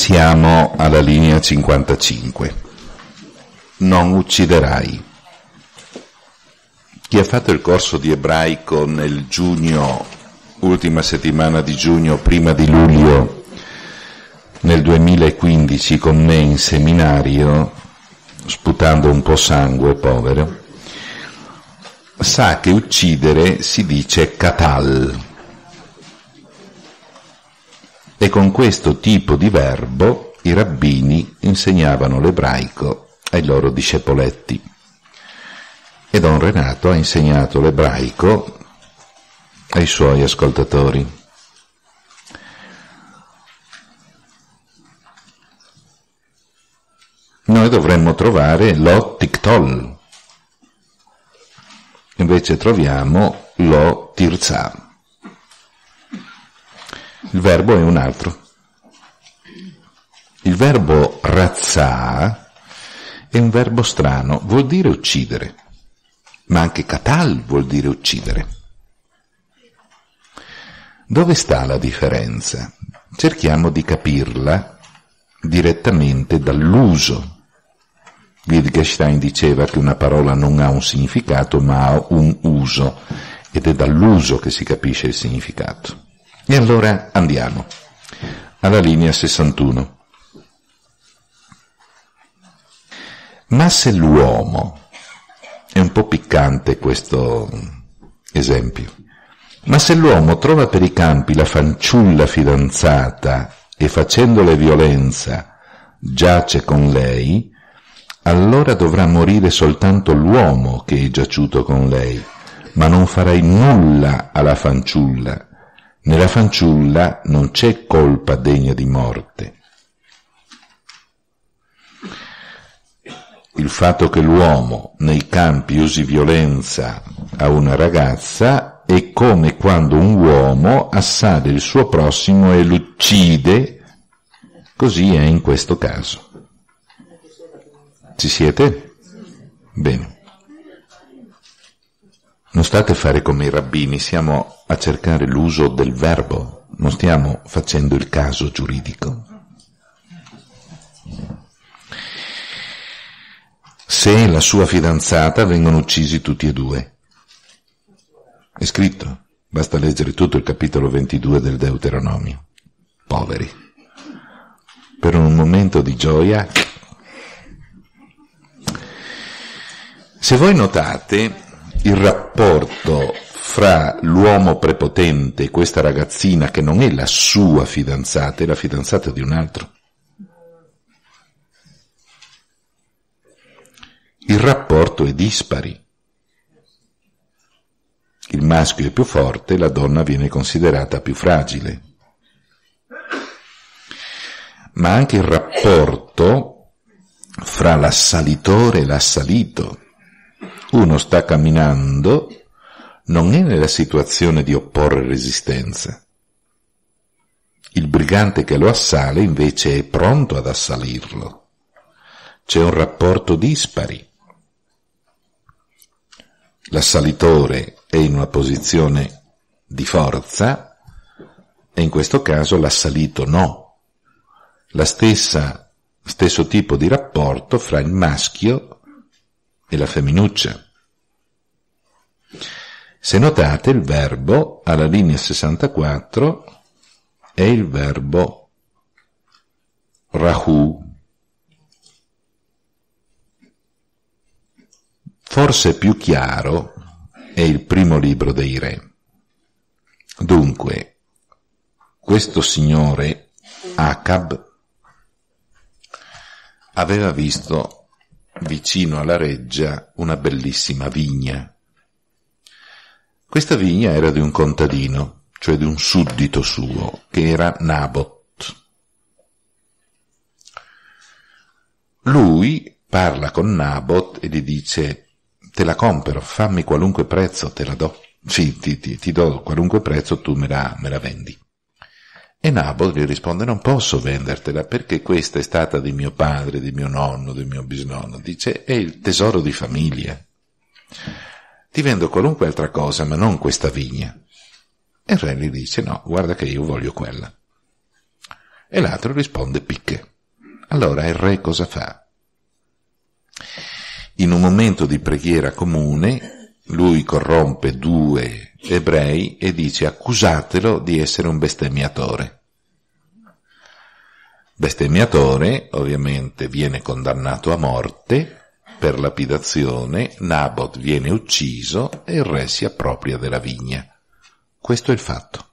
Siamo alla linea 55. Non ucciderai. Chi ha fatto il corso di ebraico nel giugno, ultima settimana di giugno, prima di luglio, nel 2015 con me in seminario, sputando un po' sangue, povero, sa che uccidere si dice katal. E con questo tipo di verbo i rabbini insegnavano l'ebraico ai loro discepoletti. E Don Renato ha insegnato l'ebraico ai suoi ascoltatori. Noi dovremmo trovare lo tiktol, invece troviamo lo tirzah. Il verbo è un altro. Il verbo razzah è un verbo strano, vuol dire uccidere, ma anche katal vuol dire uccidere. Dove sta la differenza? Cerchiamo di capirla direttamente dall'uso. Wittgenstein diceva che una parola non ha un significato ma ha un uso, ed è dall'uso che si capisce il significato. E allora andiamo alla linea 61. Ma se l'uomo, è un po' piccante questo esempio, ma se l'uomo trova per i campi la fanciulla fidanzata e facendole violenza giace con lei, allora dovrà morire soltanto l'uomo che è giaciuto con lei, ma non farai nulla alla fanciulla. Nella fanciulla non c'è colpa degna di morte. Il fatto che l'uomo nei campi usi violenza a una ragazza è come quando un uomo assale il suo prossimo e lo uccide, così è in questo caso. Ci siete? Bene. Non state a fare come i rabbini, siamo a cercare l'uso del verbo, non stiamo facendo il caso giuridico. Se la sua fidanzata vengono uccisi tutti e due. È scritto, basta leggere tutto il capitolo 22 del Deuteronomio. Poveri. Per un momento di gioia. Se voi notate, il rapporto fra l'uomo prepotente e questa ragazzina che non è la sua fidanzata, è la fidanzata di un altro. Il rapporto è dispari. Il maschio è più forte, la donna viene considerata più fragile. Ma anche il rapporto fra l'assalitore e l'assalito. Uno sta camminando, non è nella situazione di opporre resistenza. Il brigante che lo assale invece è pronto ad assalirlo. C'è un rapporto dispari. L'assalitore è in una posizione di forza e in questo caso l'assalito no. Stesso tipo di rapporto fra il maschio e la femminuccia. Se notate, il verbo alla linea 64 è il verbo rahu. Forse più chiaro è il primo libro dei re. Dunque, questo signore Acab aveva visto vicino alla reggia una bellissima vigna. Questa vigna era di un contadino, cioè di un suddito suo, che era Nabot. Lui parla con Nabot e gli dice: te la compro, fammi qualunque prezzo, te la do. Sì, ti do qualunque prezzo, tu me la vendi. E Nabot gli risponde: non posso vendertela perché questa è stata di mio padre, di mio nonno, di mio bisnonno. Dice: è il tesoro di famiglia. Ti vendo qualunque altra cosa, ma non questa vigna. E il re gli dice: no, guarda che io voglio quella. E l'altro risponde picche. Allora il re cosa fa? In un momento di preghiera comune, lui corrompe 2 ebrei e dice: accusatelo di essere un bestemmiatore. Bestemmiatore ovviamente viene condannato a morte per lapidazione, Nabot viene ucciso e il re si appropria della vigna. Questo è il fatto.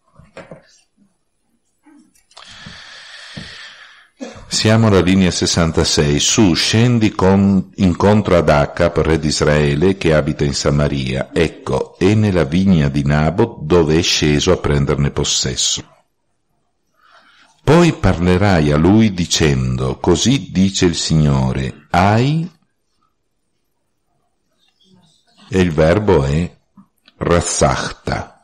Siamo alla linea 66. Su, scendi incontro ad Acab, re di Israele, che abita in Samaria. Ecco, è nella vigna di Nabot dove è sceso a prenderne possesso. Poi parlerai a lui dicendo: così dice il Signore, hai, e il verbo è razzachta,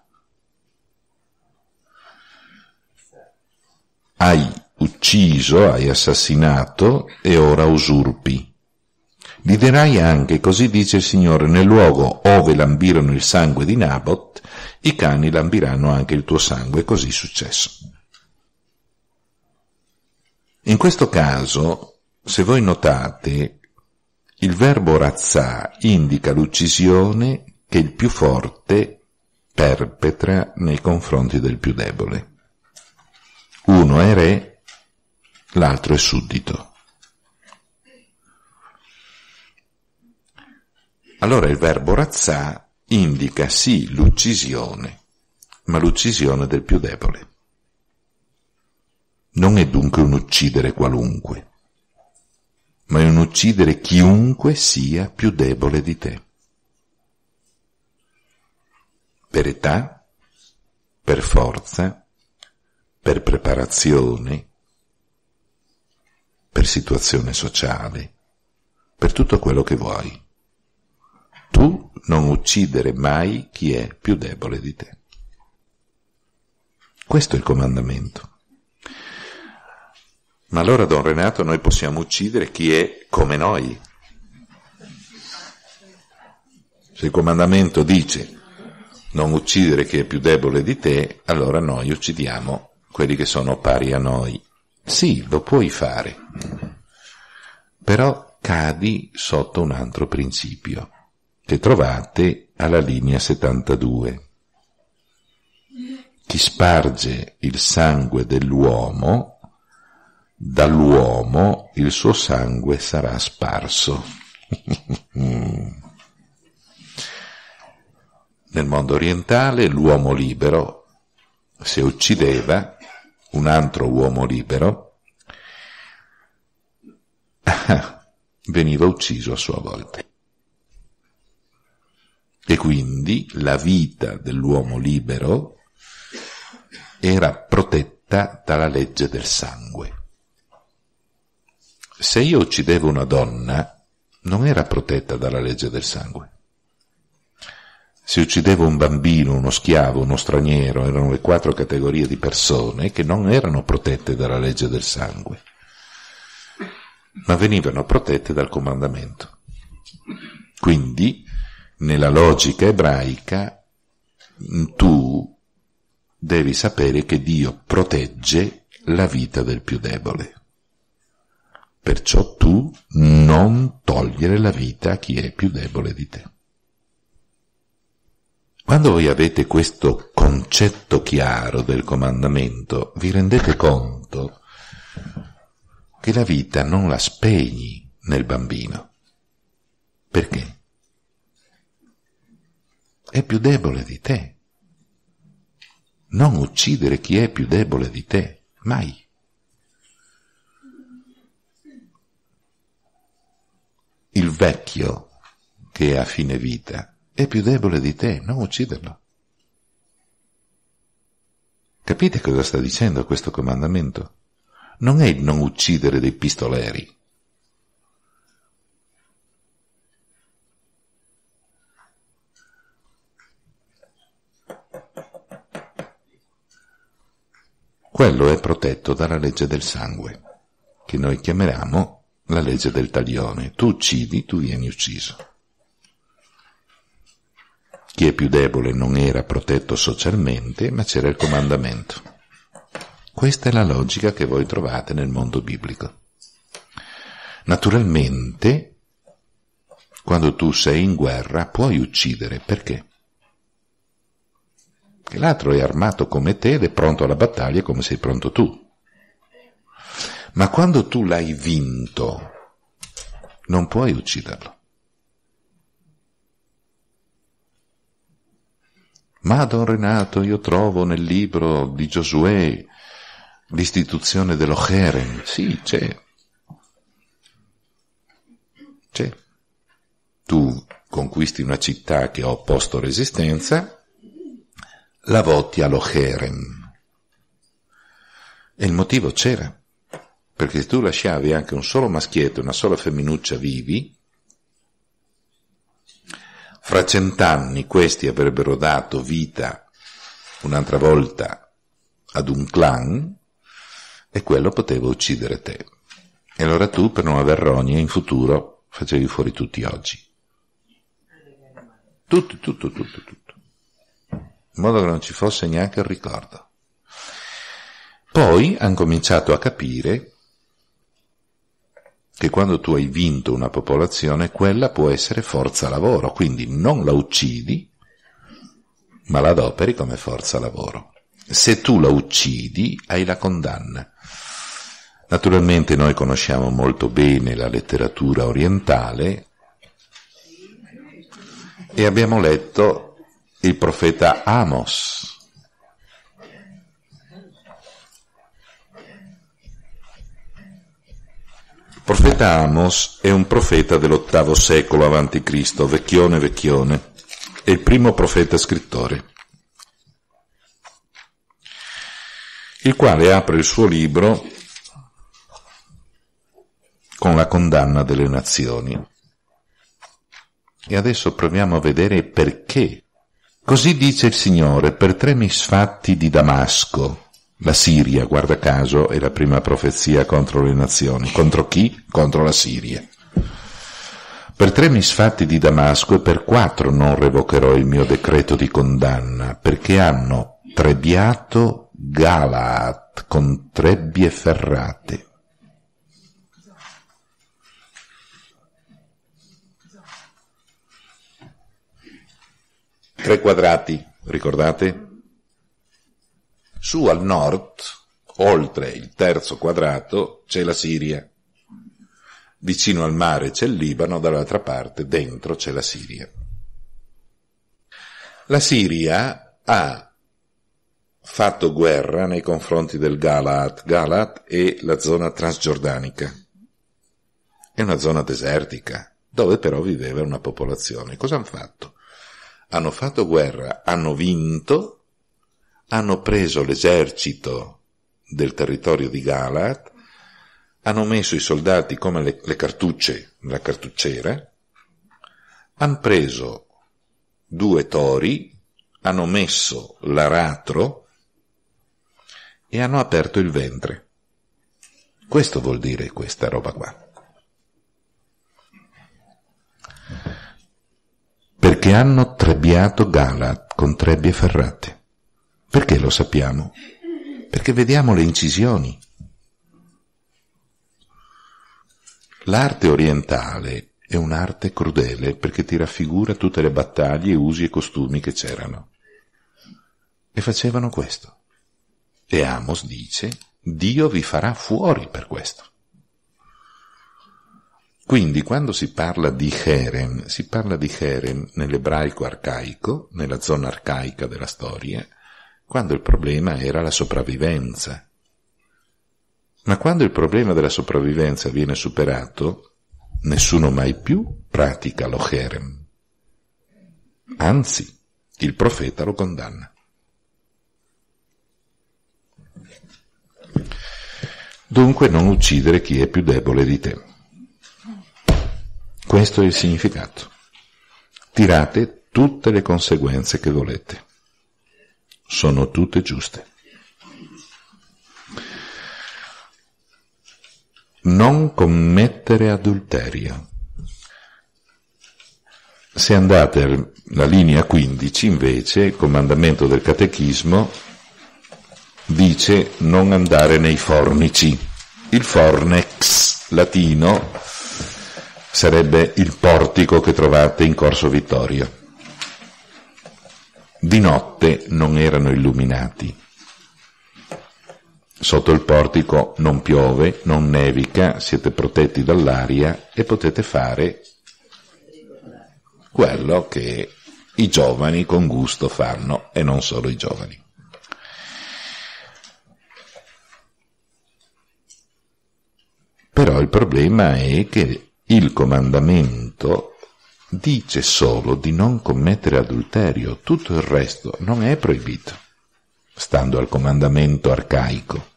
hai ucciso, hai assassinato e ora usurpi. Gli dirai anche: così dice il Signore, nel luogo ove lambirono il sangue di Nabot, i cani lambiranno anche il tuo sangue. Così è successo. In questo caso, se voi notate, il verbo razzà indica l'uccisione che il più forte perpetra nei confronti del più debole. Uno è re, l'altro è suddito. Allora il verbo razzà indica sì l'uccisione, ma l'uccisione del più debole. Non è dunque un uccidere qualunque, ma è un uccidere chiunque sia più debole di te. Per età, per forza, per preparazione, per situazione sociale, per tutto quello che vuoi. Tu non uccidere mai chi è più debole di te. Questo è il comandamento. Ma allora, Don Renato, noi possiamo uccidere chi è come noi? Se il comandamento dice non uccidere chi è più debole di te, allora noi uccidiamo quelli che sono pari a noi. Sì, lo puoi fare, però cadi sotto un altro principio che trovate alla linea 72. Chi sparge il sangue dell'uomo, dall'uomo il suo sangue sarà sparso. Nel mondo orientale l'uomo libero, se uccideva un altro uomo libero, veniva ucciso a sua volta. E quindi la vita dell'uomo libero era protetta dalla legge del sangue. Se io uccidevo una donna, non era protetta dalla legge del sangue. Se uccidevo un bambino, uno schiavo, uno straniero, erano le 4 categorie di persone che non erano protette dalla legge del sangue, ma venivano protette dal comandamento. Quindi, nella logica ebraica, tu devi sapere che Dio protegge la vita del più debole. Perciò tu non togliere la vita a chi è più debole di te. Quando voi avete questo concetto chiaro del comandamento, vi rendete conto che la vita non la spegni nel bambino. Perché? È più debole di te. Non uccidere chi è più debole di te, mai. Il vecchio che è a fine vita è più debole di te, non ucciderlo. Capite cosa sta dicendo questo comandamento? Non è il non uccidere dei pistoleri. Quello è protetto dalla legge del sangue, che noi chiamiamo la legge del talione. Tu uccidi, tu vieni ucciso. Chi è più debole non era protetto socialmente, ma c'era il comandamento. Questa è la logica che voi trovate nel mondo biblico. Naturalmente, quando tu sei in guerra, puoi uccidere. Perché? Perché l'altro è armato come te ed è pronto alla battaglia come sei pronto tu. Ma quando tu l'hai vinto, non puoi ucciderlo. Ma Don Renato, io trovo nel libro di Giosuè l'istituzione dello Cherem. Sì, c'è. Tu conquisti una città che ha opposto resistenza, la voti allo Cherem. E il motivo c'era. Perché se tu lasciavi anche un solo maschietto e una sola femminuccia vivi, fra 100 anni questi avrebbero dato vita un'altra volta ad un clan e quello poteva uccidere te. E allora tu, per non aver rogne, in futuro facevi fuori tutti oggi. Tutto. In modo che non ci fosse neanche il ricordo. Poi hanno cominciato a capire che quando tu hai vinto una popolazione, quella può essere forza lavoro, quindi non la uccidi, ma la adoperi come forza lavoro. Se tu la uccidi, hai la condanna. Naturalmente noi conosciamo molto bene la letteratura orientale e abbiamo letto il profeta Amos. Il profeta Amos è un profeta dell'8° secolo avanti Cristo, vecchione, è il primo profeta scrittore, il quale apre il suo libro con la condanna delle nazioni. E adesso proviamo a vedere perché. Così dice il Signore: per 3 misfatti di Damasco. La Siria, guarda caso, è la prima profezia contro le nazioni. Contro chi? Contro la Siria. Per 3 misfatti di Damasco e per 4 non revocherò il mio decreto di condanna, perché hanno trebbiato Galaad con trebbie ferrate. Tre quadrati, ricordate? Su al nord, oltre il terzo quadrato, c'è la Siria. Vicino al mare c'è il Libano, dall'altra parte, dentro, c'è la Siria. La Siria ha fatto guerra nei confronti del Galaad. Galaad è la zona transgiordanica. È una zona desertica, dove però viveva una popolazione. Cosa hanno fatto? Hanno fatto guerra, hanno vinto, hanno preso l'esercito del territorio di Galaad, hanno messo i soldati come le cartucce, la cartucciera, hanno preso 2 tori, hanno messo l'aratro e hanno aperto il ventre. Questo vuol dire questa roba qua. Perché hanno trebbiato Galaad con trebbie ferrate. Perché lo sappiamo? Perché vediamo le incisioni. L'arte orientale è un'arte crudele perché ti raffigura tutte le battaglie, usi e costumi che c'erano. E facevano questo. E Amos dice: Dio vi farà fuori per questo. Quindi quando si parla di Cherem, si parla di Cherem nell'ebraico arcaico, nella zona arcaica della storia, quando il problema era la sopravvivenza. Ma quando il problema della sopravvivenza viene superato, nessuno mai più pratica lo Cherem. Anzi, il profeta lo condanna. Dunque non uccidere chi è più debole di te. Questo è il significato. Tirate tutte le conseguenze che volete. Sono tutte giuste. Non commettere adulterio. Se andate alla linea 15, invece, il comandamento del catechismo dice non andare nei fornici. Il fornex latino sarebbe il portico che trovate in Corso Vittorio. Di notte non erano illuminati. Sotto il portico non piove, non nevica, siete protetti dall'aria e potete fare quello che i giovani con gusto fanno, e non solo i giovani. Però il problema è che il comandamento dice solo di non commettere adulterio, tutto il resto non è proibito, stando al comandamento arcaico.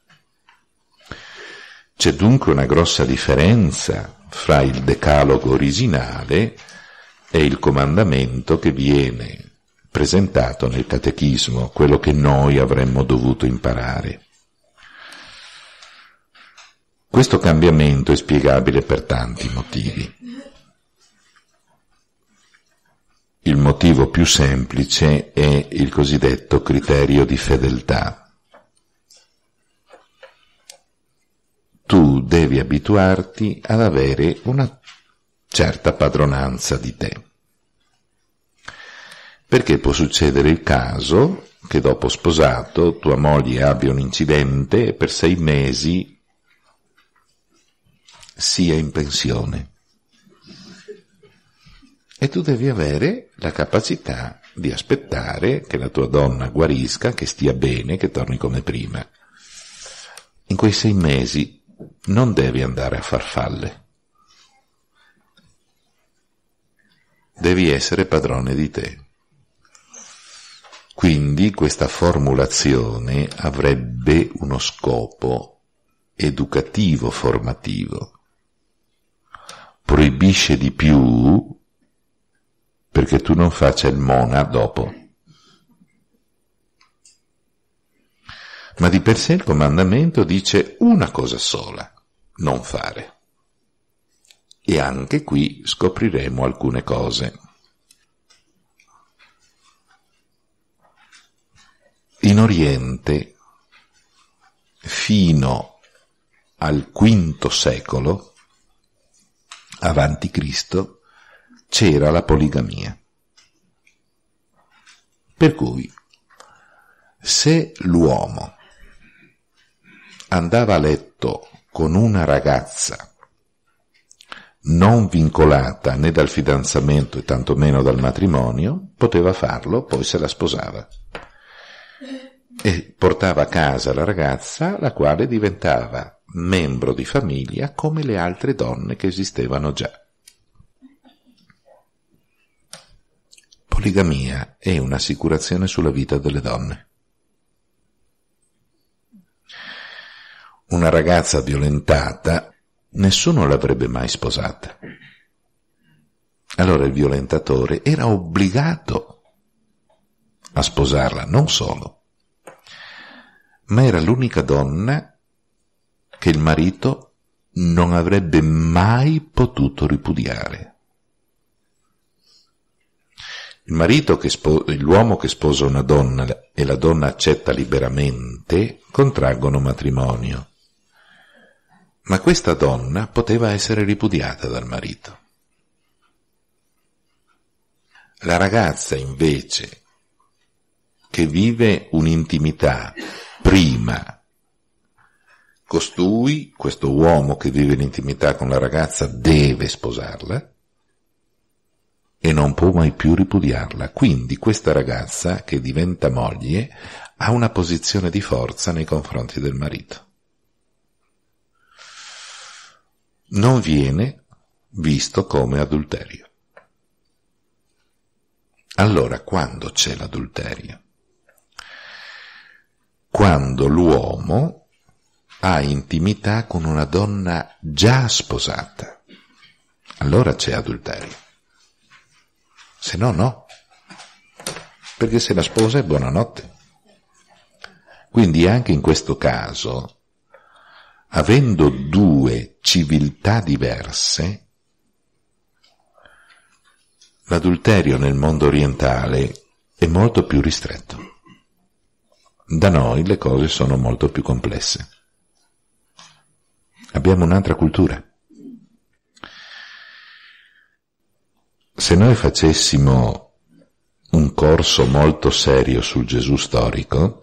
C'è dunque una grossa differenza fra il decalogo originale e il comandamento che viene presentato nel catechismo, quello che noi avremmo dovuto imparare. Questo cambiamento è spiegabile per tanti motivi. Il motivo più semplice è il cosiddetto criterio di fedeltà. Tu devi abituarti ad avere una certa padronanza di te. Perché può succedere il caso che dopo sposato tua moglie abbia un incidente e per 6 mesi sia in pensione. E tu devi avere la capacità di aspettare che la tua donna guarisca, che stia bene, che torni come prima. In quei 6 mesi non devi andare a farfalle. Devi essere padrone di te. Quindi questa formulazione avrebbe uno scopo educativo, formativo. Proibisce di più perché tu non faccia il mona dopo. Ma di per sé il comandamento dice una cosa sola: non fare. E anche qui scopriremo alcune cose. In Oriente, fino al V secolo avanti Cristo, c'era la poligamia. Per cui, se l'uomo andava a letto con una ragazza non vincolata né dal fidanzamento e tantomeno dal matrimonio, poteva farlo, poi se la sposava. E portava a casa la ragazza, la quale diventava membro di famiglia come le altre donne che esistevano già. Poligamia è un'assicurazione sulla vita delle donne. Una ragazza violentata, nessuno l'avrebbe mai sposata. Allora il violentatore era obbligato a sposarla, non solo, ma era l'unica donna che il marito non avrebbe mai potuto ripudiare. L'uomo che sposa una donna e la donna accetta liberamente, contraggono matrimonio. Ma questa donna poteva essere ripudiata dal marito. La ragazza invece, che vive un'intimità prima, questo uomo che vive l'intimità con la ragazza deve sposarla e non può mai più ripudiarla. Quindi questa ragazza che diventa moglie ha una posizione di forza nei confronti del marito. Non viene visto come adulterio. Allora, quando c'è l'adulterio? Quando l'uomo ha intimità con una donna già sposata, allora c'è adulterio. Se no, no. Perché se la sposa è buonanotte. Quindi anche in questo caso, avendo 2 civiltà diverse, l'adulterio nel mondo orientale è molto più ristretto. Da noi le cose sono molto più complesse. Abbiamo un'altra cultura. Se noi facessimo un corso molto serio sul Gesù storico,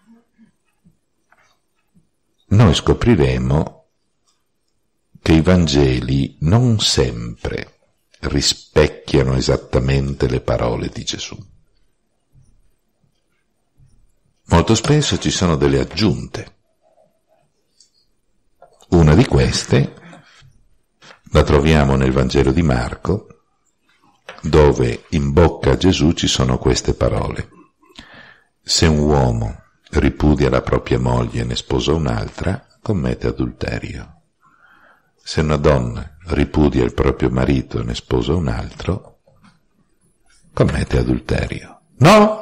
noi scopriremo che i Vangeli non sempre rispecchiano esattamente le parole di Gesù. Molto spesso ci sono delle aggiunte. Una di queste la troviamo nel Vangelo di Marco, dove in bocca a Gesù ci sono queste parole. Se un uomo ripudia la propria moglie e ne sposa un'altra, commette adulterio. Se una donna ripudia il proprio marito e ne sposa un altro, commette adulterio. No!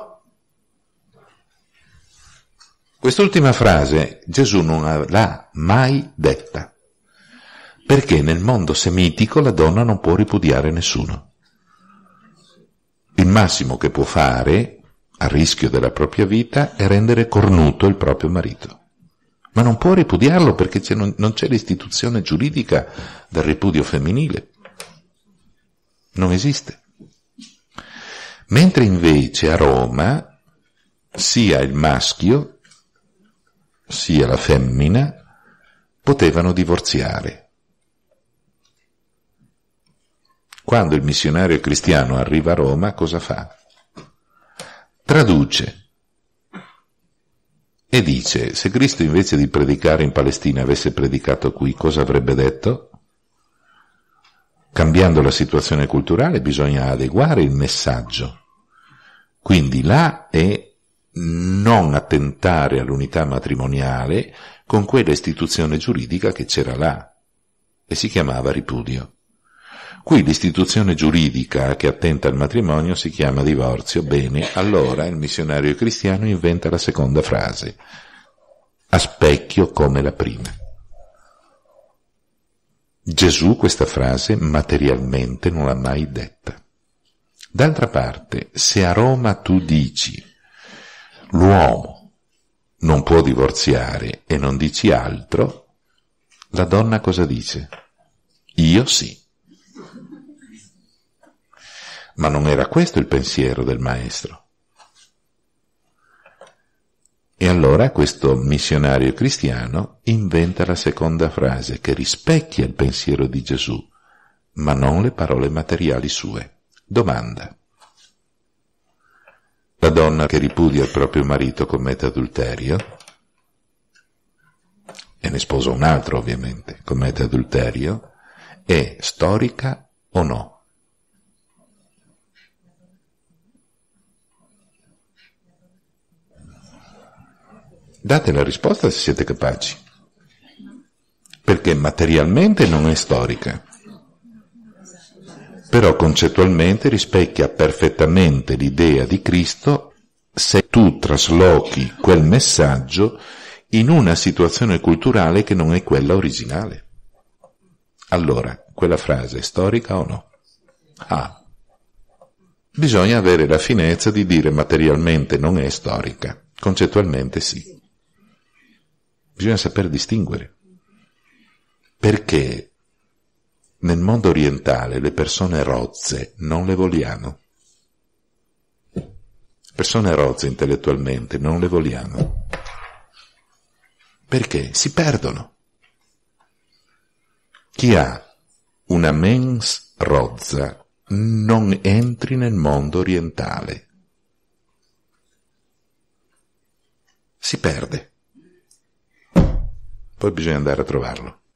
Quest'ultima frase Gesù non l'ha mai detta, perché nel mondo semitico la donna non può ripudiare nessuno. Il massimo che può fare, a rischio della propria vita, è rendere cornuto il proprio marito. Ma non può ripudiarlo perché non c'è l'istituzione giuridica del ripudio femminile. Non esiste. Mentre invece a Roma sia il maschio sia la femmina potevano divorziare. Quando il missionario cristiano arriva a Roma, cosa fa? Traduce e dice: se Cristo invece di predicare in Palestina avesse predicato qui, cosa avrebbe detto? Cambiando la situazione culturale bisogna adeguare il messaggio. Quindi là è non attentare all'unità matrimoniale con quella istituzione giuridica che c'era là e si chiamava ripudio. Qui l'istituzione giuridica che attenta al matrimonio si chiama divorzio. Bene, allora il missionario cristiano inventa la seconda frase, a specchio come la prima. Gesù questa frase materialmente non l'ha mai detta. D'altra parte, se a Roma tu dici l'uomo non può divorziare e non dici altro, la donna cosa dice? Io sì. Ma non era questo il pensiero del maestro. E allora questo missionario cristiano inventa la seconda frase che rispecchia il pensiero di Gesù, ma non le parole materiali sue. Domanda. La donna che ripudia il proprio marito commette adulterio? E ne sposa un altro, ovviamente, commette adulterio? È storica o no? Date la risposta se siete capaci. Perché materialmente non è storica, però concettualmente rispecchia perfettamente l'idea di Cristo se tu traslochi quel messaggio in una situazione culturale che non è quella originale. Allora, quella frase è storica o no? Bisogna avere la finezza di dire materialmente non è storica, concettualmente sì. Bisogna saper distinguere, perché nel mondo orientale le persone rozze non le vogliamo. Persone rozze intellettualmente non le vogliamo. Perché? Si perdono. Chi ha una mens rozza non entri nel mondo orientale. Si perde. Poi bisogna andare a trovarlo.